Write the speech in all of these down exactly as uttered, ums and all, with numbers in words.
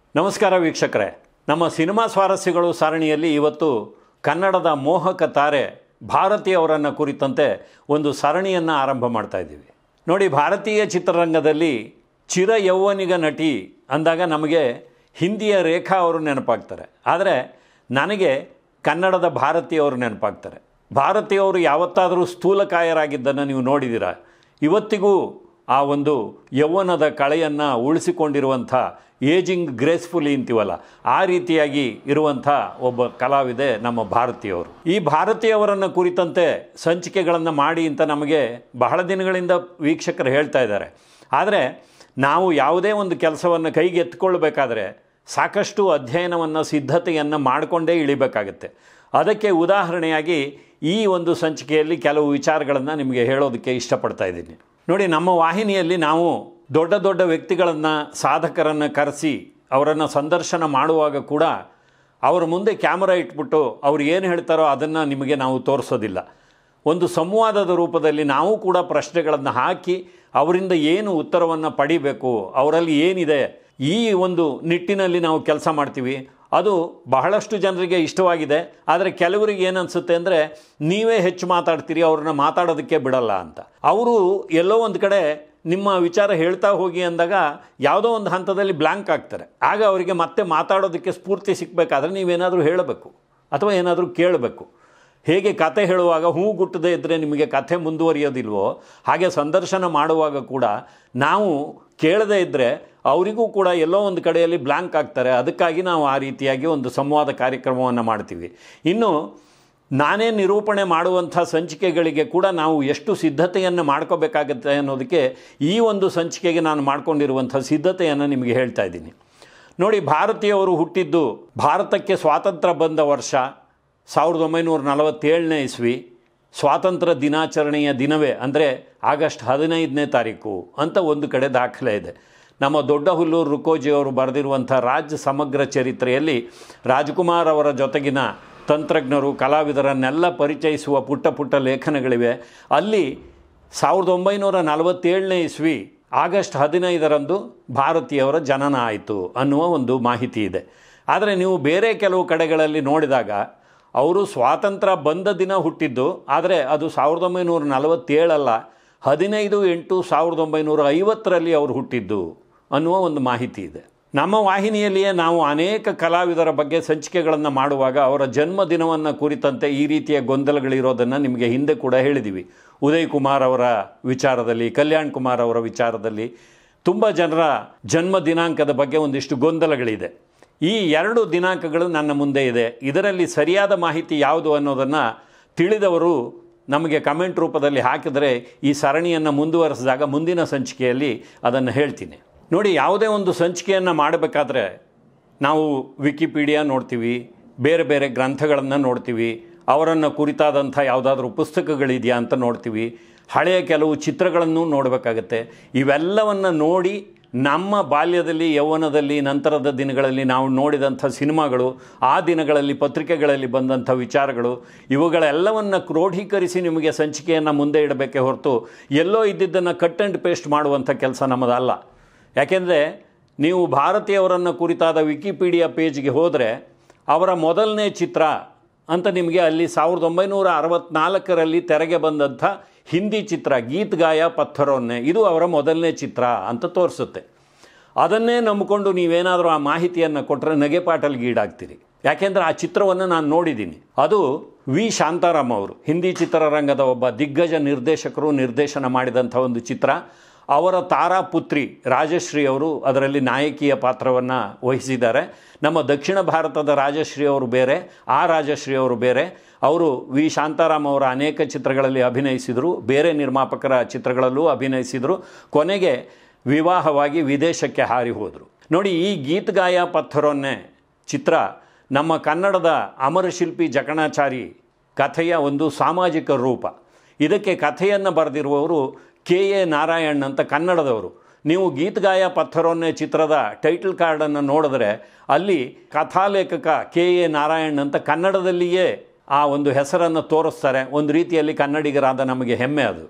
ನಮಸ್ಕಾರ ವೀಕ್ಷಕರೇ, ನಮ್ಮ ಸಿನಿಮಾ ಸ್ವಾರಸ್ಯಗಳು ಸರಣಿಯಲ್ಲಿ ಇವತ್ತು ಕನ್ನಡದ ಮೋಹಕ ತಾರೆ ಭಾರತಿ ಅವರನ್ನು ಕುರಿತಂತೆ ಒಂದು ಸರಣಿಯನ್ನು ಆರಂಭ ಮಾಡ್ತಾ ಇದ್ದೀವಿ. ನೋಡಿ, ಭಾರತೀಯ ಚಿತ್ರರಂಗದಲ್ಲಿ ಚಿರ ಯೌವನಿಗ ನಟಿ ಅಂದಾಗ ನಮಗೆ ಹಿಂದಿಯ ರೇಖಾ ಅವರು ನೆನಪಾಗ್ತಾರೆ. ಆದರೆ ನನಗೆ ಕನ್ನಡದ ಭಾರತಿ ಅವರು ನೆನಪಾಗ್ತಾರೆ. ಭಾರತಿ ಅವರು ಯಾವತ್ತಾದರೂ ಸ್ಥೂಲಕಾಯರಾಗಿದ್ದನ್ನು ನೀವು ನೋಡಿದ್ದೀರಾ? ಇವತ್ತಿಗೂ ಆ ಒಂದು ಯೌವನದ ಕಳೆಯನ್ನು ಉಳಿಸಿಕೊಂಡಿರುವಂಥ ಏಜಿಂಗ್ ಗ್ರೇಸ್ಫುಲಿ ಅಂತೀವಲ್ಲ, ಆ ರೀತಿಯಾಗಿ ಇರುವಂಥ ಒಬ್ಬ ಕಲಾವಿದೆ ನಮ್ಮ ಭಾರತಿಯವರು. ಈ ಭಾರತಿಯವರನ್ನು ಕುರಿತಂತೆ ಸಂಚಿಕೆಗಳನ್ನು ಮಾಡಿ ಅಂತ ನಮಗೆ ಬಹಳ ದಿನಗಳಿಂದ ವೀಕ್ಷಕರು ಹೇಳ್ತಾ ಇದ್ದಾರೆ. ಆದರೆ ನಾವು ಯಾವುದೇ ಒಂದು ಕೆಲಸವನ್ನು ಕೈಗೆ ಎತ್ಕೊಳ್ಬೇಕಾದ್ರೆ ಸಾಕಷ್ಟು ಅಧ್ಯಯನವನ್ನು, ಸಿದ್ಧತೆಯನ್ನು ಮಾಡಿಕೊಂಡೇ ಇಳಿಬೇಕಾಗತ್ತೆ. ಅದಕ್ಕೆ ಉದಾಹರಣೆಯಾಗಿ ಈ ಒಂದು ಸಂಚಿಕೆಯಲ್ಲಿ ಕೆಲವು ವಿಚಾರಗಳನ್ನು ನಿಮಗೆ ಹೇಳೋದಕ್ಕೆ ಇಷ್ಟಪಡ್ತಾ ಇದ್ದೀನಿ. ನೋಡಿ, ನಮ್ಮ ವಾಹಿನಿಯಲ್ಲಿ ನಾವು ದೊಡ್ಡ ದೊಡ್ಡ ವ್ಯಕ್ತಿಗಳನ್ನು, ಸಾಧಕರನ್ನು ಕರೆಸಿ ಅವರನ್ನು ಸಂದರ್ಶನ ಮಾಡುವಾಗ ಕೂಡ ಅವರ ಮುಂದೆ ಕ್ಯಾಮರಾ ಇಟ್ಬಿಟ್ಟು ಅವ್ರು ಏನು ಹೇಳ್ತಾರೋ ಅದನ್ನು ನಿಮಗೆ ನಾವು ತೋರಿಸೋದಿಲ್ಲ. ಒಂದು ಸಂವಾದದ ರೂಪದಲ್ಲಿ ನಾವು ಕೂಡ ಪ್ರಶ್ನೆಗಳನ್ನು ಹಾಕಿ ಅವರಿಂದ ಏನು ಉತ್ತರವನ್ನು ಪಡಿಬೇಕು, ಅವರಲ್ಲಿ ಏನಿದೆ, ಈ ಒಂದು ನಿಟ್ಟಿನಲ್ಲಿ ನಾವು ಕೆಲಸ ಮಾಡ್ತೀವಿ. ಅದು ಬಹಳಷ್ಟು ಜನರಿಗೆ ಇಷ್ಟವಾಗಿದೆ. ಆದರೆ ಕೆಲವರಿಗೆ ಏನು ಅನಿಸುತ್ತೆ ಅಂದರೆ, ನೀವೇ ಹೆಚ್ಚು ಮಾತಾಡ್ತೀರಿ, ಅವ್ರನ್ನ ಮಾತಾಡೋದಕ್ಕೆ ಬಿಡಲ್ಲ ಅಂತ. ಅವರು ಎಲ್ಲೋ ಒಂದು ಕಡೆ ನಿಮ್ಮ ವಿಚಾರ ಹೇಳ್ತಾ ಹೋಗಿ ಅಂದಾಗ ಯಾವುದೋ ಒಂದು ಹಂತದಲ್ಲಿ ಬ್ಲ್ಯಾಂಕ್ ಆಗ್ತಾರೆ. ಆಗ ಅವರಿಗೆ ಮತ್ತೆ ಮಾತಾಡೋದಕ್ಕೆ ಸ್ಫೂರ್ತಿ ಸಿಕ್ಕಬೇಕಾದ್ರೆ ನೀವೇನಾದರೂ ಹೇಳಬೇಕು ಅಥವಾ ಏನಾದರೂ ಕೇಳಬೇಕು. ಹೇಗೆ ಕತೆ ಹೇಳುವಾಗ ಹೂ ಗುಟ್ಟದೇ ಇದ್ದರೆ ನಿಮಗೆ ಕಥೆ ಮುಂದುವರಿಯೋದಿಲ್ವೋ, ಹಾಗೆ ಸಂದರ್ಶನ ಮಾಡುವಾಗ ಕೂಡ ನಾವು ಕೇಳದೇ ಇದ್ದರೆ ಅವರಿಗೂ ಕೂಡ ಎಲ್ಲೋ ಒಂದು ಕಡೆಯಲ್ಲಿ ಬ್ಲ್ಯಾಂಕ್ ಆಗ್ತಾರೆ. ಅದಕ್ಕಾಗಿ ನಾವು ಆ ರೀತಿಯಾಗಿ ಒಂದು ಸಂವಾದ ಕಾರ್ಯಕ್ರಮವನ್ನು ಮಾಡ್ತೀವಿ. ಇನ್ನು ನಾನೇ ನಿರೂಪಣೆ ಮಾಡುವಂಥ ಸಂಚಿಕೆಗಳಿಗೆ ಕೂಡ ನಾವು ಎಷ್ಟು ಸಿದ್ಧತೆಯನ್ನು ಮಾಡ್ಕೋಬೇಕಾಗತ್ತೆ ಅನ್ನೋದಕ್ಕೆ ಈ ಒಂದು ಸಂಚಿಕೆಗೆ ನಾನು ಮಾಡ್ಕೊಂಡಿರುವಂಥ ಸಿದ್ಧತೆಯನ್ನು ನಿಮಗೆ ಹೇಳ್ತಾ ಇದ್ದೀನಿ. ನೋಡಿ, ಭಾರತೀಯವರು ಹುಟ್ಟಿದ್ದು ಭಾರತಕ್ಕೆ ಸ್ವಾತಂತ್ರ್ಯ ಬಂದ ವರ್ಷ ಸಾವಿರದ ಒಂಬೈನೂರ ನಲವತ್ತೇಳನೇ ಇಸ್ವಿ. ಸ್ವಾತಂತ್ರ್ಯ ದಿನಾಚರಣೆಯ ದಿನವೇ ಅಂದರೆ ಆಗಸ್ಟ್ ಹದಿನೈದನೇ ತಾರೀಕು ಅಂತ ಒಂದು ಕಡೆ ದಾಖಲೆ ಇದೆ. ನಮ್ಮ ದೊಡ್ಡ ಹುಲ್ಲೂರು ರುಕೋಜಿಯವರು ಬರೆದಿರುವಂಥ ರಾಜ್ಯ ಸಮಗ್ರ ಚರಿತ್ರೆಯಲ್ಲಿ ರಾಜ್ಕುಮಾರ್ ಅವರ ಜೊತೆಗಿನ ತಂತ್ರಜ್ಞರು, ಕಲಾವಿದರನ್ನೆಲ್ಲ ಪರಿಚಯಿಸುವ ಪುಟ್ಟ ಪುಟ್ಟ ಲೇಖನಗಳಿವೆ. ಅಲ್ಲಿ ಸಾವಿರದ ಒಂಬೈನೂರ ನಲವತ್ತೇಳನೇ ಇಸ್ವಿ ಆಗಸ್ಟ್ ಹದಿನೈದರಂದು ಭಾರತೀಯವರ ಜನನ ಆಯಿತು ಅನ್ನುವ ಒಂದು ಮಾಹಿತಿ ಇದೆ. ಆದರೆ ನೀವು ಬೇರೆ ಕೆಲವು ಕಡೆಗಳಲ್ಲಿ ನೋಡಿದಾಗ ಅವರು ಸ್ವಾತಂತ್ರ್ಯ ಬಂದ ದಿನ ಹುಟ್ಟಿದ್ದು, ಆದರೆ ಅದು ಸಾವಿರದ ಒಂಬೈನೂರ ನಲವತ್ತೇಳಲ್ಲ, ಹದಿನೈದು ಎಂಟು ಸಾವಿರದ ಒಂಬೈನೂರ ಐವತ್ತರಲ್ಲಿ ಅವರು ಹುಟ್ಟಿದ್ದು ಅನ್ನುವ ಒಂದು ಮಾಹಿತಿ ಇದೆ. ನಮ್ಮ ವಾಹಿನಿಯಲ್ಲಿಯೇ ನಾವು ಅನೇಕ ಕಲಾವಿದರ ಬಗ್ಗೆ ಸಂಚಿಕೆಗಳನ್ನು ಮಾಡುವಾಗ ಅವರ ಜನ್ಮದಿನವನ್ನು ಕುರಿತಂತೆ ಈ ರೀತಿಯ ಗೊಂದಲಗಳಿರೋದನ್ನು ನಿಮಗೆ ಹಿಂದೆ ಕೂಡ ಹೇಳಿದ್ದೀವಿ. ಉದಯ್ ಕುಮಾರ್ ಅವರ ವಿಚಾರದಲ್ಲಿ, ಕಲ್ಯಾಣ್ ಕುಮಾರ್ ಅವರ ವಿಚಾರದಲ್ಲಿ ತುಂಬ ಜನರ ಜನ್ಮ ದಿನಾಂಕದ ಬಗ್ಗೆ ಒಂದಿಷ್ಟು ಗೊಂದಲಗಳಿದೆ. ಈ ಎರಡು ದಿನಾಂಕಗಳು ನನ್ನ ಮುಂದೆ ಇದೆ. ಇದರಲ್ಲಿ ಸರಿಯಾದ ಮಾಹಿತಿ ಯಾವುದು ಅನ್ನೋದನ್ನು ತಿಳಿದವರು ನಮಗೆ ಕಮೆಂಟ್ ರೂಪದಲ್ಲಿ ಹಾಕಿದರೆ ಈ ಸರಣಿಯನ್ನು ಮುಂದುವರೆಸಿದಾಗ ಮುಂದಿನ ಸಂಚಿಕೆಯಲ್ಲಿ ಅದನ್ನು ಹೇಳ್ತೀನಿ. ನೋಡಿ, ಯಾವುದೇ ಒಂದು ಸಂಚಿಕೆಯನ್ನು ಮಾಡಬೇಕಾದ್ರೆ ನಾವು ವಿಕಿಪೀಡಿಯಾ ನೋಡ್ತೀವಿ, ಬೇರೆ ಬೇರೆ ಗ್ರಂಥಗಳನ್ನು ನೋಡ್ತೀವಿ, ಅವರನ್ನು ಕುರಿತಾದಂಥ ಯಾವುದಾದ್ರೂ ಪುಸ್ತಕಗಳಿದೆಯಾ ಅಂತ ನೋಡ್ತೀವಿ, ಹಳೆಯ ಕೆಲವು ಚಿತ್ರಗಳನ್ನು ನೋಡಬೇಕಾಗತ್ತೆ. ಇವೆಲ್ಲವನ್ನು ನೋಡಿ ನಮ್ಮ ಬಾಲ್ಯದಲ್ಲಿ, ಯೌವನದಲ್ಲಿ, ನಂತರದ ದಿನಗಳಲ್ಲಿ ನಾವು ನೋಡಿದಂಥ ಸಿನಿಮಾಗಳು, ಆ ದಿನಗಳಲ್ಲಿ ಪತ್ರಿಕೆಗಳಲ್ಲಿ ಬಂದಂಥ ವಿಚಾರಗಳು, ಇವುಗಳೆಲ್ಲವನ್ನು ಕ್ರೋಢೀಕರಿಸಿ ನಿಮಗೆ ಸಂಚಿಕೆಯನ್ನು ಮುಂದೆ ಇಡಬೇಕೇ ಹೊರತು ಎಲ್ಲೋ ಇದ್ದಿದ್ದನ್ನು ಕಟ್ ಆ್ಯಂಡ್ ಪೇಸ್ಟ್ ಮಾಡುವಂಥ ಕೆಲಸ ನಮ್ಮದಲ್ಲ. ಯಾಕೆಂದರೆ ನೀವು ಭಾರತೀಯವರನ್ನು ಕುರಿತಾದ ವಿಕಿಪೀಡಿಯಾ ಪೇಜ್ಗೆ ಹೋದರೆ ಅವರ ಮೊದಲನೇ ಚಿತ್ರ ಅಂತ ನಿಮಗೆ ಅಲ್ಲಿ ಸಾವಿರದ ಒಂಬೈನೂರ ಅರವತ್ತ್ನಾಲ್ಕರಲ್ಲಿ ತೆರೆಗೆ ಬಂದಂಥ ಹಿಂದಿ ಚಿತ್ರ ಗೀತ್ ಗಾಯ ಪತ್ಥರೋನ್ನೆ, ಇದು ಅವರ ಮೊದಲನೇ ಚಿತ್ರ ಅಂತ ತೋರಿಸುತ್ತೆ. ಅದನ್ನೇ ನಂಬಿಕೊಂಡು ನೀವೇನಾದರೂ ಆ ಮಾಹಿತಿಯನ್ನು ಕೊಟ್ಟರೆ ನಗೆಪಾಟಲ್ಗೆ ಈಡಾಗ್ತೀರಿ. ಯಾಕೆಂದರೆ ಆ ಚಿತ್ರವನ್ನು ನಾನು ನೋಡಿದ್ದೀನಿ. ಅದು ವಿ ಶಾಂತಾರಾಮ್ ಅವರು, ಹಿಂದಿ ಚಿತ್ರರಂಗದ ಒಬ್ಬ ದಿಗ್ಗಜ ನಿರ್ದೇಶಕರು ನಿರ್ದೇಶನ ಮಾಡಿದಂಥ ಒಂದು ಚಿತ್ರ. ಅವರ ತಾರಾ ಪುತ್ರಿ ರಾಜಶ್ರೀ ಅವರು ಅದರಲ್ಲಿ ನಾಯಕಿಯ ಪಾತ್ರವನ್ನು ವಹಿಸಿದ್ದಾರೆ. ನಮ್ಮ ದಕ್ಷಿಣ ಭಾರತದ ರಾಜಶ್ರೀ ಅವರು ಬೇರೆ, ಆ ರಾಜಶ್ರೀ ಅವರು ಬೇರೆ. ಅವರು ವಿ ಶಾಂತಾರಾಮ್ ಅವರ ಅನೇಕ ಚಿತ್ರಗಳಲ್ಲಿ ಅಭಿನಯಿಸಿದರು, ಬೇರೆ ನಿರ್ಮಾಪಕರ ಚಿತ್ರಗಳಲ್ಲೂ ಅಭಿನಯಿಸಿದರು. ಕೊನೆಗೆ ವಿವಾಹವಾಗಿ ವಿದೇಶಕ್ಕೆ ಹಾರಿ ಹೋದರು. ನೋಡಿ, ಈ ಗೀತ್ ಗಾಯ ಪತ್ಥರೋನ್ನೆ ಚಿತ್ರ ನಮ್ಮ ಕನ್ನಡದ ಅಮರಶಿಲ್ಪಿ ಜಕಣಾಚಾರಿ ಕಥೆಯ ಒಂದು ಸಾಮಾಜಿಕ ರೂಪ. ಇದಕ್ಕೆ ಕಥೆಯನ್ನು ಬರೆದಿರುವವರು ಕೆ ಎ ನಾರಾಯಣ್ ಅಂತ ಕನ್ನಡದವರು. ನೀವು ಗೀತ್ ಗಾಯ ಪತ್ಥರೋನ್ನೆ ಚಿತ್ರದ ಟೈಟಲ್ ಕಾರ್ಡನ್ನು ನೋಡಿದ್ರೆ ಅಲ್ಲಿ ಕಥಾಲೇಖಕ ಕೆ ಎ ನಾರಾಯಣ್ ಅಂತ ಕನ್ನಡದಲ್ಲಿಯೇ ಆ ಒಂದು ಹೆಸರನ್ನು ತೋರಿಸ್ತಾರೆ. ಒಂದು ರೀತಿಯಲ್ಲಿ ಕನ್ನಡಿಗರಾದ ನಮಗೆ ಹೆಮ್ಮೆ ಅದು.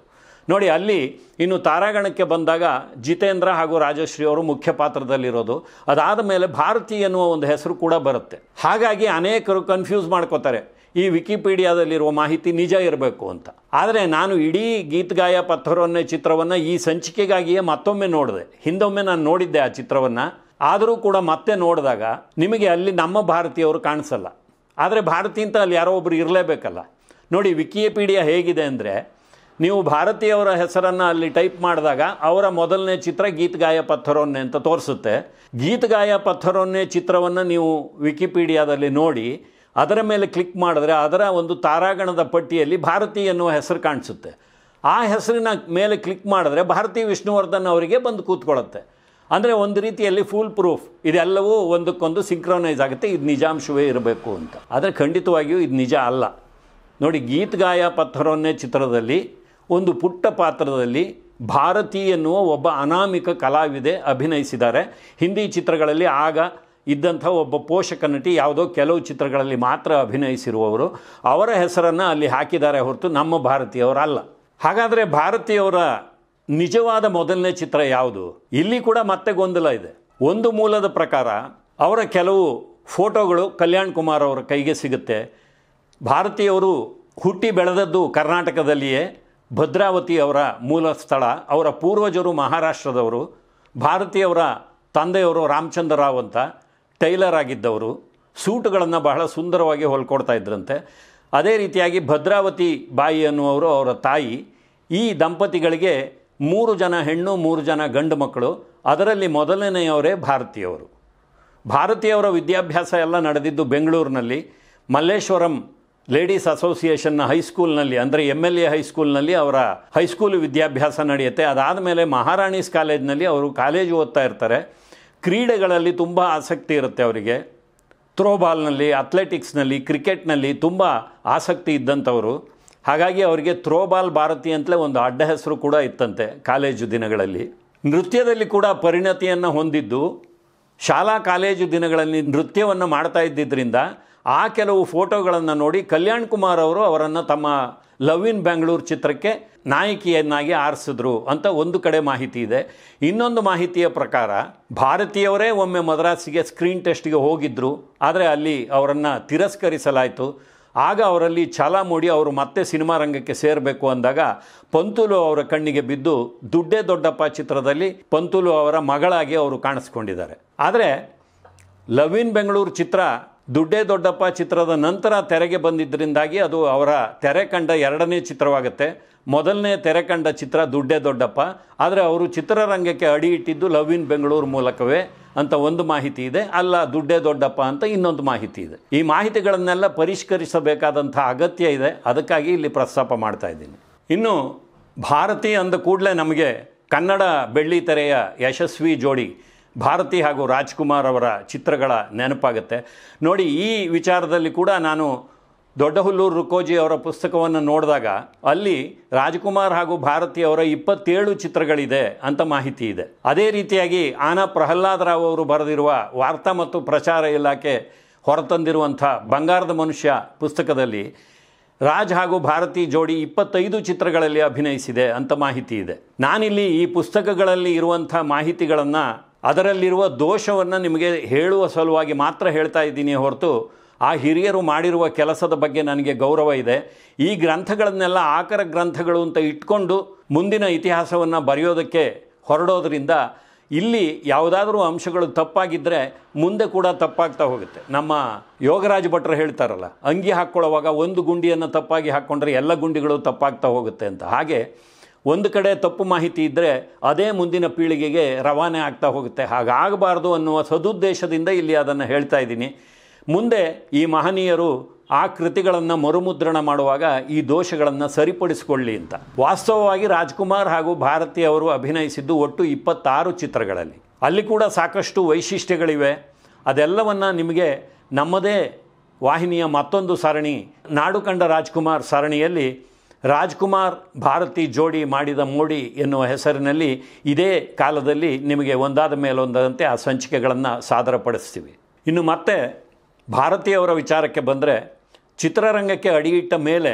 ನೋಡಿ ಅಲ್ಲಿ ಇನ್ನು ತಾರಾಗಣಕ್ಕೆ ಬಂದಾಗ ಜಿತೇಂದ್ರ ಹಾಗೂ ರಾಜಶ್ರೀ ಅವರು ಮುಖ್ಯ ಪಾತ್ರದಲ್ಲಿರೋದು. ಅದಾದ ಮೇಲೆ ಭಾರತಿ ಎನ್ನುವ ಒಂದು ಹೆಸರು ಕೂಡ ಬರುತ್ತೆ. ಹಾಗಾಗಿ ಅನೇಕರು ಕನ್ಫ್ಯೂಸ್ ಮಾಡ್ಕೋತಾರೆ, ಈ ವಿಕಿಪೀಡಿಯಾದಲ್ಲಿರುವ ಮಾಹಿತಿ ನಿಜ ಇರಬೇಕು ಅಂತ. ಆದರೆ ನಾನು ಇಡೀ ಗೀತಗಾಯ ಪತ್ಥರವನ್ನೇ ಚಿತ್ರವನ್ನು ಈ ಸಂಚಿಕೆಗಾಗಿಯೇ ಮತ್ತೊಮ್ಮೆ ನೋಡಿದೆ. ಹಿಂದೊಮ್ಮೆ ನಾನು ನೋಡಿದ್ದೆ ಆ ಚಿತ್ರವನ್ನು, ಆದರೂ ಕೂಡ ಮತ್ತೆ ನೋಡಿದಾಗ ನಿಮಗೆ ಅಲ್ಲಿ ನಮ್ಮ ಭಾರತೀಯವರು ಕಾಣಿಸಲ್ಲ. ಆದರೆ ಭಾರತಿ ಅಂತ ಅಲ್ಲಿ ಯಾರೋ ಒಬ್ಬರು ಇರಲೇಬೇಕಲ್ಲ. ನೋಡಿ ವಿಕಿಪೀಡಿಯಾ ಹೇಗಿದೆ ಅಂದರೆ, ನೀವು ಭಾರತೀಯವರ ಹೆಸರನ್ನು ಅಲ್ಲಿ ಟೈಪ್ ಮಾಡಿದಾಗ ಅವರ ಮೊದಲನೇ ಚಿತ್ರ ಗೀತಗಾಯ ಪತ್ಥರವನ್ನೇ ಅಂತ ತೋರಿಸುತ್ತೆ. ಗೀತಗಾಯ ಪತ್ಥರವನ್ನೇ ಚಿತ್ರವನ್ನು ನೀವು ವಿಕಿಪೀಡಿಯಾದಲ್ಲಿ ನೋಡಿ ಅದರ ಮೇಲೆ ಕ್ಲಿಕ್ ಮಾಡಿದ್ರೆ ಅದರ ಒಂದು ತಾರಾಗಣದ ಪಟ್ಟಿಯಲ್ಲಿ ಭಾರತಿ ಎನ್ನುವ ಹೆಸರು ಕಾಣಿಸುತ್ತೆ. ಆ ಹೆಸರಿನ ಮೇಲೆ ಕ್ಲಿಕ್ ಮಾಡಿದ್ರೆ ಭಾರತಿ ವಿಷ್ಣುವರ್ಧನ್ ಅವರಿಗೆ ಬಂದು ಕೂತ್ಕೊಳ್ಳುತ್ತೆ. ಅಂದರೆ ಒಂದು ರೀತಿಯಲ್ಲಿ ಫುಲ್ ಪ್ರೂಫ್, ಇದೆಲ್ಲವೂ ಒಂದಕ್ಕೊಂದು ಸಿಂಕ್ರೊನೈಸ್ ಆಗುತ್ತೆ, ಇದು ನಿಜಾಂಶವೇ ಇರಬೇಕು ಅಂತ. ಆದರೆ ಖಂಡಿತವಾಗಿಯೂ ಇದು ನಿಜ ಅಲ್ಲ. ನೋಡಿ, ಗೀತಗಾಯ ಪತ್ಥರವನ್ನೇ ಚಿತ್ರದಲ್ಲಿ ಒಂದು ಪುಟ್ಟ ಪಾತ್ರದಲ್ಲಿ ಭಾರತಿ ಎನ್ನುವ ಒಬ್ಬ ಅನಾಮಿಕ ಕಲಾವಿದೆ ಅಭಿನಯಿಸಿದ್ದಾರೆ. ಹಿಂದಿ ಚಿತ್ರಗಳಲ್ಲಿ ಆಗ ಇದ್ದಂಥ ಒಬ್ಬ ಪೋಷಕ ನಟಿ ಯಾವುದೋ ಕೆಲವು ಚಿತ್ರಗಳಲ್ಲಿ ಮಾತ್ರ ಅಭಿನಯಿಸಿರುವವರು. ಅವರ ಹೆಸರನ್ನು ಅಲ್ಲಿ ಹಾಕಿದ್ದಾರೆ ಹೊರತು ನಮ್ಮ ಭಾರತೀಯವರಲ್ಲ. ಹಾಗಾದರೆ ಭಾರತೀಯವರ ನಿಜವಾದ ಮೊದಲನೇ ಚಿತ್ರ ಯಾವುದು? ಇಲ್ಲಿ ಕೂಡ ಮತ್ತೆ ಗೊಂದಲ ಇದೆ. ಒಂದು ಮೂಲದ ಪ್ರಕಾರ ಅವರ ಕೆಲವು ಫೋಟೋಗಳು ಕಲ್ಯಾಣ್ ಕುಮಾರ್ ಅವರ ಕೈಗೆ ಸಿಗುತ್ತೆ. ಭಾರತೀಯವರು ಹುಟ್ಟಿ ಬೆಳೆದದ್ದು ಕರ್ನಾಟಕದಲ್ಲಿಯೇ, ಭದ್ರಾವತಿ ಅವರ ಮೂಲ ಸ್ಥಳ. ಅವರ ಪೂರ್ವಜರು ಮಹಾರಾಷ್ಟ್ರದವರು. ಭಾರತೀಯವರ ತಂದೆಯವರು ರಾಮಚಂದ್ರ ರಾವ್ ಅಂತ ಟೈಲರ್ ಆಗಿದ್ದವರು. ಸೂಟುಗಳನ್ನು ಬಹಳ ಸುಂದರವಾಗಿ ಹೊಲ್ಕೊಡ್ತಾ ಇದ್ರಂತೆ. ಅದೇ ರೀತಿಯಾಗಿ ಭದ್ರಾವತಿ ಬಾಯಿ ಅನ್ನುವರು ಅವರ ತಾಯಿ. ಈ ದಂಪತಿಗಳಿಗೆ ಮೂರು ಜನ ಹೆಣ್ಣು ಮೂರು ಜನ ಗಂಡು ಮಕ್ಕಳು. ಅದರಲ್ಲಿ ಮೊದಲನೆಯವರೇ ಭಾರತೀಯವರು. ಭಾರತೀಯವರ ವಿದ್ಯಾಭ್ಯಾಸ ಎಲ್ಲ ನಡೆದಿದ್ದು ಬೆಂಗಳೂರಿನಲ್ಲಿ ಮಲ್ಲೇಶ್ವರಂ ಲೇಡೀಸ್ ಅಸೋಸಿಯೇಷನ್ನ ಹೈಸ್ಕೂಲ್ನಲ್ಲಿ, ಅಂದರೆ ಎಮ್ ಎಲ್ ಎ ಹೈಸ್ಕೂಲ್ನಲ್ಲಿ ಅವರ ಹೈಸ್ಕೂಲ್ ವಿದ್ಯಾಭ್ಯಾಸ ನಡೆಯುತ್ತೆ. ಅದಾದ ಮೇಲೆ ಮಹಾರಾಣೀಸ್ ಕಾಲೇಜ್ನಲ್ಲಿ ಅವರು ಕಾಲೇಜು ಓದ್ತಾ ಇರ್ತಾರೆ. ಕ್ರೀಡೆಗಳಲ್ಲಿ ತುಂಬ ಆಸಕ್ತಿ ಇರುತ್ತೆ ಅವರಿಗೆ. ಥ್ರೋಬಾಲ್ನಲ್ಲಿ, ಅಥ್ಲೆಟಿಕ್ಸ್ನಲ್ಲಿ, ಕ್ರಿಕೆಟ್ನಲ್ಲಿ ತುಂಬ ಆಸಕ್ತಿ ಇದ್ದಂಥವರು. ಹಾಗಾಗಿ ಅವರಿಗೆ ಥ್ರೋಬಾಲ್ ಭಾರತಿ ಅಂತಲೇ ಒಂದು ಅಡ್ಡ ಹೆಸರು ಕೂಡ ಇತ್ತಂತೆ ಕಾಲೇಜು ದಿನಗಳಲ್ಲಿ. ನೃತ್ಯದಲ್ಲಿ ಕೂಡ ಪರಿಣತಿಯನ್ನು ಹೊಂದಿದ್ದು ಶಾಲಾ ಕಾಲೇಜು ದಿನಗಳಲ್ಲಿ ನೃತ್ಯವನ್ನು ಮಾಡ್ತಾ ಇದ್ದಿದ್ದರಿಂದ ಆ ಕೆಲವು ಫೋಟೋಗಳನ್ನು ನೋಡಿ ಕಲ್ಯಾಣ್ ಕುಮಾರ್ ಅವರು ಅವರನ್ನು ತಮ್ಮ ಲವ್ ಇನ್ ಬೆಂಗಳೂರು ಚಿತ್ರಕ್ಕೆ ನಾಯಕಿಯನ್ನಾಗಿ ಆರಿಸಿದ್ರು ಅಂತ ಒಂದು ಕಡೆ ಮಾಹಿತಿ ಇದೆ. ಇನ್ನೊಂದು ಮಾಹಿತಿಯ ಪ್ರಕಾರ ಭಾರತೀಯವರೇ ಒಮ್ಮೆ ಮದ್ರಾಸಿಗೆ ಸ್ಕ್ರೀನ್ ಟೆಸ್ಟ್ಗೆ ಹೋಗಿದ್ದರು. ಆದರೆ ಅಲ್ಲಿ ಅವರನ್ನು ತಿರಸ್ಕರಿಸಲಾಯಿತು. ಆಗ ಅವರಲ್ಲಿ ಛಲ ಮೂಡಿ ಅವರು ಮತ್ತೆ ಸಿನಿಮಾ ರಂಗಕ್ಕೆ ಸೇರಬೇಕು ಅಂದಾಗ ಪಂತುಲು ಅವರ ಕಣ್ಣಿಗೆ ಬಿದ್ದು ದುಡ್ಡೇ ದೊಡ್ಡಪ್ಪ ಚಿತ್ರದಲ್ಲಿ ಪಂತುಲು ಅವರ ಮಗಳಾಗಿ ಅವರು ಕಾಣಿಸ್ಕೊಂಡಿದ್ದಾರೆ. ಆದರೆ ಲವ್ ಇನ್ ಬೆಂಗಳೂರು ಚಿತ್ರ ದುಡ್ಡೇ ದೊಡ್ಡಪ್ಪ ಚಿತ್ರದ ನಂತರ ತೆರೆಗೆ ಬಂದಿದ್ದರಿಂದಾಗಿ ಅದು ಅವರ ತೆರೆ ಕಂಡ ಎರಡನೇ ಚಿತ್ರವಾಗುತ್ತೆ. ಮೊದಲನೇ ತೆರೆ ಕಂಡ ಚಿತ್ರ ದುಡ್ಡೇ ದೊಡ್ಡಪ್ಪ. ಆದರೆ ಅವರು ಚಿತ್ರರಂಗಕ್ಕೆ ಅಡಿ ಇಟ್ಟಿದ್ದು ಲವ್ ಇನ್ ಬೆಂಗಳೂರು ಮೂಲಕವೇ ಅಂತ ಒಂದು ಮಾಹಿತಿ ಇದೆ. ಅಲ್ಲ, ದುಡ್ಡೇ ದೊಡ್ಡಪ್ಪ ಅಂತ ಇನ್ನೊಂದು ಮಾಹಿತಿ ಇದೆ. ಈ ಮಾಹಿತಿಗಳನ್ನೆಲ್ಲ ಪರಿಷ್ಕರಿಸಬೇಕಾದಂಥ ಅಗತ್ಯ ಇದೆ. ಅದಕ್ಕಾಗಿ ಇಲ್ಲಿ ಪ್ರಸ್ತಾಪ ಮಾಡ್ತಾ ಇದ್ದೀನಿ. ಇನ್ನು ಭಾರತಿ ಅಂದ ಕೂಡಲೇ ನಮಗೆ ಕನ್ನಡ ಬೆಳ್ಳಿ ತೆರೆಯ ಯಶಸ್ವಿ ಜೋಡಿ ಭಾರತಿ ಹಾಗೂ ರಾಜ್ಕುಮಾರ್ ಅವರ ಚಿತ್ರಗಳ ನೆನಪಾಗುತ್ತೆ. ನೋಡಿ, ಈ ವಿಚಾರದಲ್ಲಿ ಕೂಡ ನಾನು ದೊಡ್ಡಹುಲ್ಲೂರು ರುಕೋಜಿ ಅವರ ಪುಸ್ತಕವನ್ನು ನೋಡಿದಾಗ ಅಲ್ಲಿ ರಾಜ್ಕುಮಾರ್ ಹಾಗೂ ಭಾರತಿ ಅವರ ಇಪ್ಪತ್ತೇಳು ಚಿತ್ರಗಳಿದೆ ಅಂತ ಮಾಹಿತಿ ಇದೆ. ಅದೇ ರೀತಿಯಾಗಿ ಆನಾ ಪ್ರಹ್ಲಾದ್ ರಾವ್ ಅವರು ಬರೆದಿರುವ ವಾರ್ತಾ ಮತ್ತು ಪ್ರಚಾರ ಇಲಾಖೆ ಹೊರತಂದಿರುವಂಥ ಬಂಗಾರದ ಮನುಷ್ಯ ಪುಸ್ತಕದಲ್ಲಿ ರಾಜ್ ಹಾಗೂ ಭಾರತಿ ಜೋಡಿ ಇಪ್ಪತ್ತೈದು ಚಿತ್ರಗಳಲ್ಲಿ ಅಭಿನಯಿಸಿದೆ ಅಂತ ಮಾಹಿತಿ ಇದೆ. ನಾನಿಲ್ಲಿ ಈ ಪುಸ್ತಕಗಳಲ್ಲಿ ಇರುವಂಥ ಮಾಹಿತಿಗಳನ್ನು, ಅದರಲ್ಲಿರುವ ದೋಷವನ್ನು ನಿಮಗೆ ಹೇಳುವ ಸಲುವಾಗಿ ಮಾತ್ರ ಹೇಳ್ತಾ ಇದ್ದೀನಿ ಹೊರತು ಆ ಹಿರಿಯರು ಮಾಡಿರುವ ಕೆಲಸದ ಬಗ್ಗೆ ನನಗೆ ಗೌರವ ಇದೆ. ಈ ಗ್ರಂಥಗಳನ್ನೆಲ್ಲ ಆಕರ ಗ್ರಂಥಗಳು ಅಂತ ಇಟ್ಕೊಂಡು ಮುಂದಿನ ಇತಿಹಾಸವನ್ನು ಬರೆಯೋದಕ್ಕೆ ಹೊರಡೋದ್ರಿಂದ ಇಲ್ಲಿ ಯಾವುದಾದ್ರೂ ಅಂಶಗಳು ತಪ್ಪಾಗಿದ್ದರೆ ಮುಂದೆ ಕೂಡ ತಪ್ಪಾಗ್ತಾ ಹೋಗುತ್ತೆ. ನಮ್ಮ ಯೋಗರಾಜ್ ಭಟ್ರು ಹೇಳ್ತಾರಲ್ಲ, ಅಂಗಿ ಹಾಕ್ಕೊಳ್ಳುವಾಗ ಒಂದು ಗುಂಡಿಯನ್ನು ತಪ್ಪಾಗಿ ಹಾಕ್ಕೊಂಡ್ರೆ ಎಲ್ಲ ಗುಂಡಿಗಳು ತಪ್ಪಾಗ್ತಾ ಹೋಗುತ್ತೆ ಅಂತ. ಹಾಗೆ ಒಂದು ಕಡೆ ತಪ್ಪು ಮಾಹಿತಿ ಇದ್ದರೆ ಅದೇ ಮುಂದಿನ ಪೀಳಿಗೆಗೆ ರವಾನೆ ಆಗ್ತಾ ಹೋಗುತ್ತೆ. ಹಾಗಾಗಬಾರ್ದು ಅನ್ನುವ ಸದುದ್ದೇಶದಿಂದ ಇಲ್ಲಿ ಅದನ್ನು ಹೇಳ್ತಾ ಇದ್ದೀನಿ. ಮುಂದೆ ಈ ಮಹನೀಯರು ಆ ಕೃತಿಗಳನ್ನು ಮರುಮುದ್ರಣ ಮಾಡುವಾಗ ಈ ದೋಷಗಳನ್ನು ಸರಿಪಡಿಸಿಕೊಳ್ಳಿ ಅಂತ. ವಾಸ್ತವವಾಗಿ ರಾಜ್ಕುಮಾರ್ ಹಾಗೂ ಭಾರತಿ ಅವರು ಅಭಿನಯಿಸಿದ್ದು ಒಟ್ಟು ಇಪ್ಪತ್ತಾರು ಚಿತ್ರಗಳಲ್ಲಿ. ಅಲ್ಲಿ ಕೂಡ ಸಾಕಷ್ಟು ವೈಶಿಷ್ಟ್ಯಗಳಿವೆ. ಅದೆಲ್ಲವನ್ನು ನಿಮಗೆ ನಮ್ಮದೇ ವಾಹಿನಿಯ ಮತ್ತೊಂದು ಸರಣಿ ನಾಡು ಕಂಡ ರಾಜ್ಕುಮಾರ್ ಸರಣಿಯಲ್ಲಿ ರಾಜ್ಕುಮಾರ್ ಭಾರತಿ ಜೋಡಿ ಮಾಡಿದ ಮೋಡಿ ಎನ್ನುವ ಹೆಸರಿನಲ್ಲಿ ಇದೇ ಕಾಲದಲ್ಲಿ ನಿಮಗೆ ಒಂದಾದ ಮೇಲೊಂದಂತೆ ಆ ಸಂಚಿಕೆಗಳನ್ನು ಸಾದರಪಡಿಸ್ತೀವಿ. ಇನ್ನು ಮತ್ತೆ ಭಾರತೀಯವರ ವಿಚಾರಕ್ಕೆ ಬಂದರೆ, ಚಿತ್ರರಂಗಕ್ಕೆ ಅಡಿಯಿಟ್ಟ ಮೇಲೆ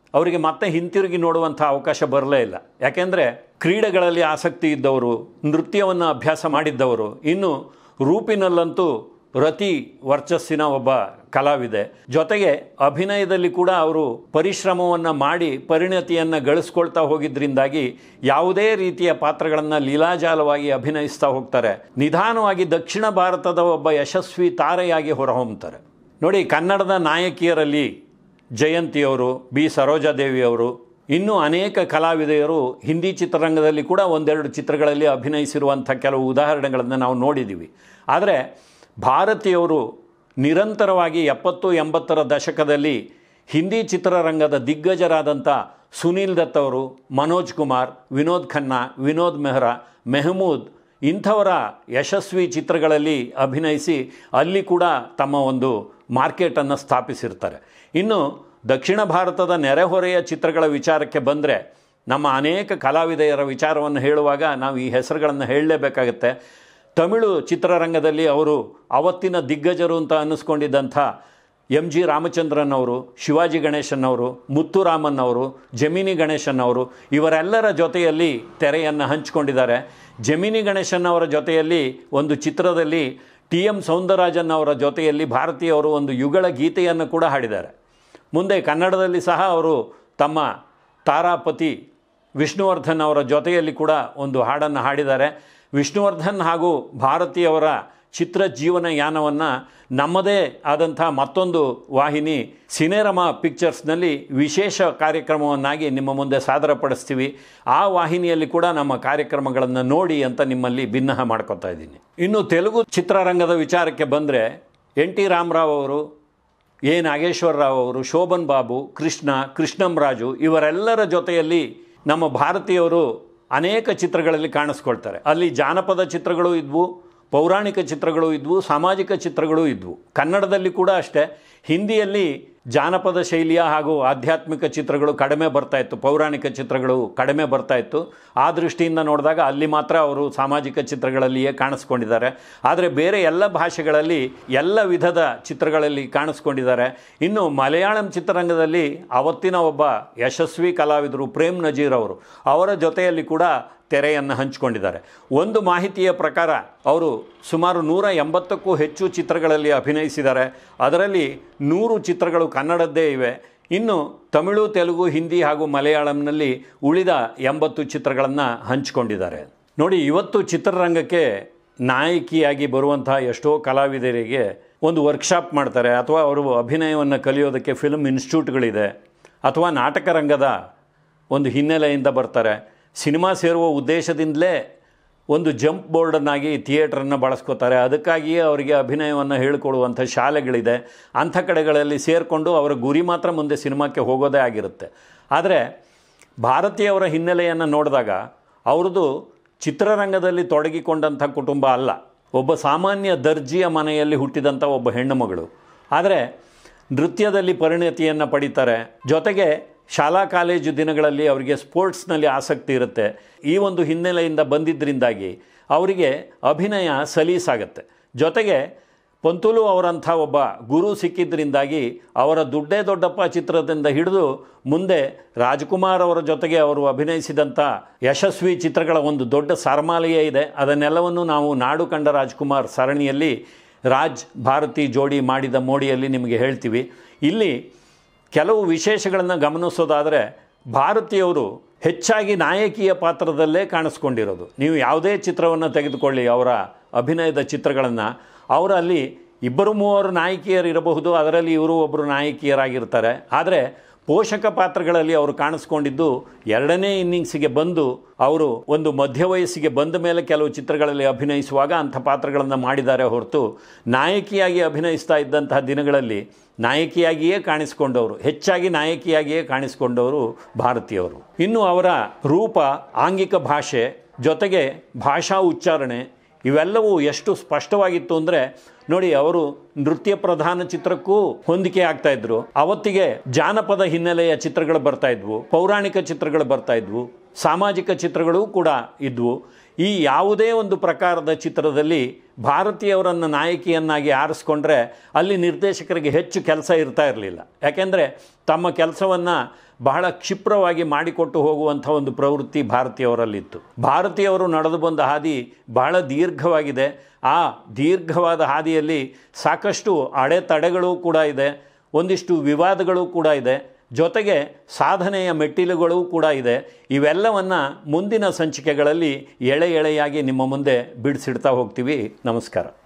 ಅವರಿಗೆ ಮತ್ತೆ ಹಿಂತಿರುಗಿ ನೋಡುವಂಥ ಅವಕಾಶ ಬರಲೇ ಇಲ್ಲ. ಯಾಕೆಂದರೆ ಕ್ರೀಡೆಗಳಲ್ಲಿ ಆಸಕ್ತಿ ಇದ್ದವರು, ನೃತ್ಯವನ್ನು ಅಭ್ಯಾಸ ಮಾಡಿದ್ದವರು, ಇನ್ನು ರೂಪಿನಲ್ಲಂತೂ ರತಿ ವರ್ಚಸ್ಸಿನ ಒಬ್ಬ ಕಲಾವಿದೆ. ಜೊತೆಗೆ ಅಭಿನಯದಲ್ಲಿ ಕೂಡ ಅವರು ಪರಿಶ್ರಮವನ್ನು ಮಾಡಿ ಪರಿಣತಿಯನ್ನು ಗಳಿಸ್ಕೊಳ್ತಾ ಹೋಗಿದ್ದರಿಂದಾಗಿ ಯಾವುದೇ ರೀತಿಯ ಪಾತ್ರಗಳನ್ನು ಲೀಲಾಜಾಲವಾಗಿ ಅಭಿನಯಿಸ್ತಾ ಹೋಗ್ತಾರೆ. ನಿಧಾನವಾಗಿ ದಕ್ಷಿಣ ಭಾರತದ ಒಬ್ಬ ಯಶಸ್ವಿ ತಾರೆಯಾಗಿ ಹೊರಹೊಮ್ಮುತ್ತಾರೆ. ನೋಡಿ, ಕನ್ನಡದ ನಾಯಕಿಯರಲ್ಲಿ ಜಯಂತಿಯವರು, ಬಿ ಸರೋಜಾದೇವಿಯವರು, ಇನ್ನೂ ಅನೇಕ ಕಲಾವಿದೆಯರು ಹಿಂದಿ ಚಿತ್ರರಂಗದಲ್ಲಿ ಕೂಡ ಒಂದೆರಡು ಚಿತ್ರಗಳಲ್ಲಿ ಅಭಿನಯಿಸಿರುವಂಥ ಕೆಲವು ಉದಾಹರಣೆಗಳನ್ನು ನಾವು ನೋಡಿದ್ದೀವಿ. ಆದರೆ ಭಾರತೀಯವರು ನಿರಂತರವಾಗಿ ಎಪ್ಪತ್ತು ಎಂಬತ್ತರ ದಶಕದಲ್ಲಿ ಹಿಂದಿ ಚಿತ್ರರಂಗದ ದಿಗ್ಗಜರಾದಂಥ ಸುನೀಲ್ ದತ್ ಅವರು, ಮನೋಜ್ ಕುಮಾರ್, ವಿನೋದ್ ಖನ್ನಾ, ವಿನೋದ್ ಮೆಹ್ರಾ, ಮೆಹಮೂದ್ ಇಂಥವರ ಯಶಸ್ವಿ ಚಿತ್ರಗಳಲ್ಲಿ ಅಭಿನಯಿಸಿ ಅಲ್ಲಿ ಕೂಡ ತಮ್ಮ ಒಂದು ಮಾರ್ಕೆಟನ್ನು ಸ್ಥಾಪಿಸಿರ್ತಾರೆ. ಇನ್ನು ದಕ್ಷಿಣ ಭಾರತದ ನೆರೆಹೊರೆಯ ಚಿತ್ರಗಳ ವಿಚಾರಕ್ಕೆ ಬಂದರೆ ನಮ್ಮ ಅನೇಕ ಕಲಾವಿದೆಯರ ವಿಚಾರವನ್ನು ಹೇಳುವಾಗ ನಾವು ಈ ಹೆಸರುಗಳನ್ನು ಹೇಳಲೇಬೇಕಾಗತ್ತೆ. ತಮಿಳು ಚಿತ್ರರಂಗದಲ್ಲಿ ಅವರು ಅವತ್ತಿನ ದಿಗ್ಗಜರು ಅಂತ ಅನ್ನಿಸ್ಕೊಂಡಿದ್ದಂಥ ಎಂ ಜಿ ರಾಮಚಂದ್ರನ್ ಅವರು, ಶಿವಾಜಿ ಗಣೇಶನ್ ಅವರು, ಮುತ್ತುರಾಮನ್ ಅವರು, ಜಮಿನಿ ಗಣೇಶನ್ ಅವರು ಇವರೆಲ್ಲರ ಜೊತೆಯಲ್ಲಿ ತೆರೆಯನ್ನು ಹಂಚಿಕೊಂಡಿದ್ದಾರೆ. ಜಮಿನಿ ಗಣೇಶನ್ ಅವರ ಜೊತೆಯಲ್ಲಿ ಒಂದು ಚಿತ್ರದಲ್ಲಿ ಟಿ ಎಂ ಸೌಂದರರಾಜನ್ ಅವರ ಜೊತೆಯಲ್ಲಿ ಭಾರತೀಯವರು ಒಂದು ಯುಗಳ ಗೀತೆಯನ್ನು ಕೂಡ ಹಾಡಿದ್ದಾರೆ. ಮುಂದೆ ಕನ್ನಡದಲ್ಲಿ ಸಹ ಅವರು ತಮ್ಮ ತಾರಾಪತಿ ವಿಷ್ಣುವರ್ಧನ್ ಅವರ ಜೊತೆಯಲ್ಲಿ ಕೂಡ ಒಂದು ಹಾಡನ್ನು ಹಾಡಿದ್ದಾರೆ. ವಿಷ್ಣುವರ್ಧನ್ ಹಾಗೂ ಭಾರತೀಯವರ ಚಿತ್ರ ಜೀವನ ಯಾನವನ್ನು ನಮ್ಮದೇ ಆದಂಥ ಮತ್ತೊಂದು ವಾಹಿನಿ ಸಿನೆರಮಾ ಪಿಕ್ಚರ್ಸ್ನಲ್ಲಿ ವಿಶೇಷ ಕಾರ್ಯಕ್ರಮವನ್ನಾಗಿ ನಿಮ್ಮ ಮುಂದೆ ಸಾದರಪಡಿಸ್ತೀವಿ. ಆ ವಾಹಿನಿಯಲ್ಲಿ ಕೂಡ ನಮ್ಮ ಕಾರ್ಯಕ್ರಮಗಳನ್ನು ನೋಡಿ ಅಂತ ನಿಮ್ಮಲ್ಲಿ ಭಿನ್ನಹ ಮಾಡ್ಕೊತಾ ಇದ್ದೀನಿ. ಇನ್ನು ತೆಲುಗು ಚಿತ್ರರಂಗದ ವಿಚಾರಕ್ಕೆ ಬಂದರೆ ಎನ್ ಟಿ ರಾಮರಾವ್ ಅವರು, ಎ ನಾಗೇಶ್ವರರಾವ್ ಅವರು, ಶೋಭನ್ ಬಾಬು, ಕೃಷ್ಣ, ಕೃಷ್ಣಂರಾಜು ಇವರೆಲ್ಲರ ಜೊತೆಯಲ್ಲಿ ನಮ್ಮ ಭಾರತೀಯವರು ಅನೇಕ ಚಿತ್ರಗಳಲ್ಲಿ ಕಾಣಿಸ್ಕೊಳ್ತಾರೆ. ಅಲ್ಲಿ ಜಾನಪದ ಚಿತ್ರಗಳು ಇದ್ವು, ಪೌರಾಣಿಕ ಚಿತ್ರಗಳು ಇದ್ವು, ಸಾಮಾಜಿಕ ಚಿತ್ರಗಳು ಇದ್ವು. ಕನ್ನಡದಲ್ಲಿ ಕೂಡ ಅಷ್ಟೇ. ಹಿಂದಿಯಲ್ಲಿ ಜಾನಪದ ಶೈಲಿಯ ಹಾಗೂ ಆಧ್ಯಾತ್ಮಿಕ ಚಿತ್ರಗಳು ಕಡಿಮೆ ಬರ್ತಾಯಿತ್ತು, ಪೌರಾಣಿಕ ಚಿತ್ರಗಳು ಕಡಿಮೆ ಬರ್ತಾಯಿತ್ತು. ಆ ದೃಷ್ಟಿಯಿಂದ ನೋಡಿದಾಗ ಅಲ್ಲಿ ಮಾತ್ರ ಅವರು ಸಾಮಾಜಿಕ ಚಿತ್ರಗಳಲ್ಲಿಯೇ ಕಾಣಿಸ್ಕೊಂಡಿದ್ದಾರೆ. ಆದರೆ ಬೇರೆ ಎಲ್ಲ ಭಾಷೆಗಳಲ್ಲಿ ಎಲ್ಲ ವಿಧದ ಚಿತ್ರಗಳಲ್ಲಿ ಕಾಣಿಸ್ಕೊಂಡಿದ್ದಾರೆ. ಇನ್ನು ಮಲಯಾಳಂ ಚಿತ್ರರಂಗದಲ್ಲಿ ಅವತ್ತಿನ ಒಬ್ಬ ಯಶಸ್ವಿ ಕಲಾವಿದರು ಪ್ರೇಮ್ ನಜೀರ್ ಅವರು, ಅವರ ಜೊತೆಯಲ್ಲಿ ಕೂಡ ತೆರೆಯನ್ನು ಹಂಚಿಕೊಂಡಿದ್ದಾರೆ. ಒಂದು ಮಾಹಿತಿಯ ಪ್ರಕಾರ ಅವರು ಸುಮಾರು ನೂರ ಎಂಬತ್ತಕ್ಕೂ ಹೆಚ್ಚು ಚಿತ್ರಗಳಲ್ಲಿ ಅಭಿನಯಿಸಿದ್ದಾರೆ. ಅದರಲ್ಲಿ ನೂರು ಚಿತ್ರಗಳು ಕನ್ನಡದ್ದೇ ಇವೆ. ಇನ್ನು ತಮಿಳು, ತೆಲುಗು, ಹಿಂದಿ ಹಾಗೂ ಮಲಯಾಳಂನಲ್ಲಿ ಉಳಿದ ಎಂಬತ್ತು ಚಿತ್ರಗಳನ್ನು ಹಂಚಿಕೊಂಡಿದ್ದಾರೆ. ನೋಡಿ, ಇವತ್ತು ಚಿತ್ರರಂಗಕ್ಕೆ ನಾಯಕಿಯಾಗಿ ಬರುವಂತಹ ಎಷ್ಟೋ ಕಲಾವಿದರಿಗೆ ಒಂದು ವರ್ಕ್ಶಾಪ್ ಮಾಡ್ತಾರೆ, ಅಥವಾ ಅವರು ಅಭಿನಯವನ್ನು ಕಲಿಯೋದಕ್ಕೆ ಫಿಲ್ಮ್ ಇನ್ಸ್ಟಿಟ್ಯೂಟ್ಗಳಿದೆ, ಅಥವಾ ನಾಟಕ ರಂಗದ ಒಂದು ಹಿನ್ನೆಲೆಯಿಂದ ಬರ್ತಾರೆ. ಸಿನಿಮಾ ಸೇರುವ ಉದ್ದೇಶದಿಂದಲೇ ಒಂದು ಜಂಪ್ ಬೋರ್ಡನ್ನಾಗಿ ಥಿಯೇಟ್ರನ್ನು ಬಳಸ್ಕೋತಾರೆ. ಅದಕ್ಕಾಗಿಯೇ ಅವರಿಗೆ ಅಭಿನಯವನ್ನು ಹೇಳಿಕೊಡುವಂಥ ಶಾಲೆಗಳಿದೆ. ಅಂಥ ಕಡೆಗಳಲ್ಲಿ ಸೇರಿಕೊಂಡು ಅವರ ಗುರಿ ಮಾತ್ರ ಮುಂದೆ ಸಿನಿಮಾಕ್ಕೆ ಹೋಗೋದೇ ಆಗಿರುತ್ತೆ. ಆದರೆ ಭಾರತೀಯವರ ಹಿನ್ನೆಲೆಯನ್ನು ನೋಡಿದಾಗ ಅವ್ರದ್ದು ಚಿತ್ರರಂಗದಲ್ಲಿ ತೊಡಗಿಕೊಂಡಂಥ ಕುಟುಂಬ ಅಲ್ಲ. ಒಬ್ಬ ಸಾಮಾನ್ಯ ದರ್ಜಿಯ ಮನೆಯಲ್ಲಿ ಹುಟ್ಟಿದಂಥ ಒಬ್ಬ ಹೆಣ್ಣು ಮಗಳು. ಆದರೆ ನೃತ್ಯದಲ್ಲಿ ಪರಿಣತಿಯನ್ನು ಪಡಿತಾರೆ. ಜೊತೆಗೆ ಶಾಲಾ ಕಾಲೇಜು ದಿನಗಳಲ್ಲಿ ಅವರಿಗೆ ಸ್ಪೋರ್ಟ್ಸ್ನಲ್ಲಿ ಆಸಕ್ತಿ ಇರುತ್ತೆ. ಈ ಒಂದು ಹಿನ್ನೆಲೆಯಿಂದ ಬಂದಿದ್ದರಿಂದಾಗಿ ಅವರಿಗೆ ಅಭಿನಯ ಸಲೀಸಾಗತ್ತೆ. ಜೊತೆಗೆ ಪಂತುಲು ಅವರಂಥ ಒಬ್ಬ ಗುರು ಸಿಕ್ಕಿದ್ದರಿಂದಾಗಿ ಅವರ ದುಡ್ಡೇ ದೊಡ್ಡಪ್ಪ ಚಿತ್ರದಿಂದ ಹಿಡಿದು ಮುಂದೆ ರಾಜ್ಕುಮಾರ್ ಅವರ ಜೊತೆಗೆ ಅವರು ಅಭಿನಯಿಸಿದಂಥ ಯಶಸ್ವಿ ಚಿತ್ರಗಳ ಒಂದು ದೊಡ್ಡ ಸರಮಾಲೆಯೇ ಇದೆ. ಅದನ್ನೆಲ್ಲವನ್ನು ನಾವು ನಾಡು ಕಂಡ ರಾಜ್ಕುಮಾರ್ ಸರಣಿಯಲ್ಲಿ ರಾಜ್ ಭಾರತಿ ಜೋಡಿ ಮಾಡಿದ ಮೋಡಿಯಲ್ಲಿ ನಿಮಗೆ ಹೇಳ್ತೀವಿ. ಇಲ್ಲಿ ಕೆಲವು ವಿಶೇಷಗಳನ್ನು ಗಮನಿಸೋದಾದರೆ ಭಾರತೀಯವರು ಹೆಚ್ಚಾಗಿ ನಾಯಕಿಯ ಪಾತ್ರದಲ್ಲೇ ಕಾಣಿಸ್ಕೊಂಡಿರೋದು. ನೀವು ಯಾವುದೇ ಚಿತ್ರವನ್ನು ತೆಗೆದುಕೊಳ್ಳಿ, ಅವರ ಅಭಿನಯದ ಚಿತ್ರಗಳನ್ನು, ಅವರಲ್ಲಿ ಇಬ್ಬರು ಮೂವರು ನಾಯಕಿಯರು ಇರಬಹುದು, ಅದರಲ್ಲಿ ಇವರು ಒಬ್ಬರು ನಾಯಕಿಯರಾಗಿರ್ತಾರೆ. ಆದರೆ ಪೋಷಕ ಪಾತ್ರಗಳಲ್ಲಿ ಅವರು ಕಾಣಿಸ್ಕೊಂಡಿದ್ದು ಎರಡನೇ ಇನ್ನಿಂಗ್ಸಿಗೆ ಬಂದು ಅವರು ಒಂದು ಮಧ್ಯ ವಯಸ್ಸಿಗೆ ಬಂದ ಮೇಲೆ ಕೆಲವು ಚಿತ್ರಗಳಲ್ಲಿ ಅಭಿನಯಿಸುವಾಗ ಅಂಥ ಪಾತ್ರಗಳನ್ನು ಮಾಡಿದ್ದಾರೆ ಹೊರತು ನಾಯಕಿಯಾಗಿ ಅಭಿನಯಿಸ್ತಾ ಇದ್ದಂತಹ ದಿನಗಳಲ್ಲಿ ನಾಯಕಿಯಾಗಿಯೇ ಕಾಣಿಸ್ಕೊಂಡವರು, ಹೆಚ್ಚಾಗಿ ನಾಯಕಿಯಾಗಿಯೇ ಕಾಣಿಸ್ಕೊಂಡವರು ಭಾರತೀಯವರು. ಇನ್ನು ಅವರ ರೂಪ, ಆಂಗಿಕ ಭಾಷೆ, ಜೊತೆಗೆ ಭಾಷಾ ಉಚ್ಚಾರಣೆ ಇವೆಲ್ಲವೂ ಎಷ್ಟು ಸ್ಪಷ್ಟವಾಗಿತ್ತು ಅಂದರೆ ನೋಡಿ, ಅವರು ನೃತ್ಯ ಪ್ರಧಾನ ಚಿತ್ರಕ್ಕೂ ಹೊಂದಿಕೆ ಆಗ್ತಾ ಇದ್ರು. ಅವತ್ತಿಗೆ ಜಾನಪದ ಹಿನ್ನೆಲೆಯ ಚಿತ್ರಗಳು ಬರ್ತಾ ಇದ್ವು, ಪೌರಾಣಿಕ ಚಿತ್ರಗಳು ಬರ್ತಾ ಇದ್ವು, ಸಾಮಾಜಿಕ ಚಿತ್ರಗಳು ಕೂಡ ಇದ್ವು. ಈ ಯಾವುದೇ ಒಂದು ಪ್ರಕಾರದ ಚಿತ್ರದಲ್ಲಿ ಭಾರತೀಯವರನ್ನು ನಾಯಕಿಯನ್ನಾಗಿ ಆರಿಸ್ಕೊಂಡ್ರೆ ಅಲ್ಲಿ ನಿರ್ದೇಶಕರಿಗೆ ಹೆಚ್ಚು ಕೆಲಸ ಇರ್ತಾ ಇರಲಿಲ್ಲ. ಯಾಕೆಂದರೆ ತಮ್ಮ ಕೆಲಸವನ್ನು ಬಹಳ ಕ್ಷಿಪ್ರವಾಗಿ ಮಾಡಿಕೊಟ್ಟು ಹೋಗುವಂಥ ಒಂದು ಪ್ರವೃತ್ತಿ ಭಾರತೀಯವರಲ್ಲಿತ್ತು. ಭಾರತೀಯವರು ನಡೆದು ಬಂದ ಹಾದಿ ಬಹಳ ದೀರ್ಘವಾಗಿದೆ. ಆ ದೀರ್ಘವಾದ ಹಾದಿಯಲ್ಲಿ ಸಾಕಷ್ಟು ಅಡೆತಡೆಗಳು ಕೂಡ ಇದೆ, ಒಂದಿಷ್ಟು ವಿವಾದಗಳು ಕೂಡ ಇದೆ, ಜೊತೆಗೆ ಸಾಧನೆಯ ಮೆಟ್ಟಿಲುಗಳೂ ಕೂಡ ಇದೆ. ಇವೆಲ್ಲವನ್ನು ಮುಂದಿನ ಸಂಚಿಕೆಗಳಲ್ಲಿ ಎಳೆ ಎಳೆಯಾಗಿ ನಿಮ್ಮ ಮುಂದೆ ಬಿಡಿಸಿಡ್ತಾ ಹೋಗ್ತೀವಿ. ನಮಸ್ಕಾರ.